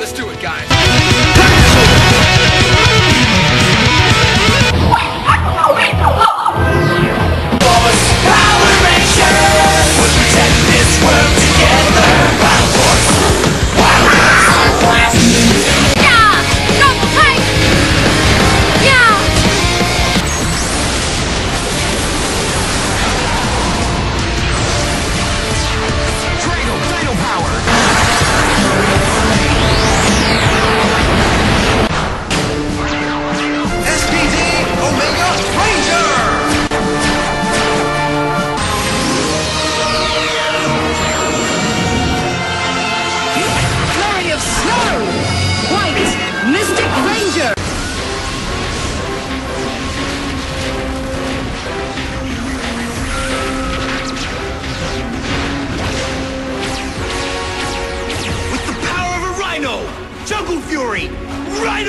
Let's do it, guys. Power Rangers! We'll protect this world together. Wild Horse! Wild Horse! Yeah! Double take! Yeah! Cradle power! SPD Omega Ranger! Flurry of snow! White! Mystic Ranger! With the power of a rhino! Jungle Fury! Rhino!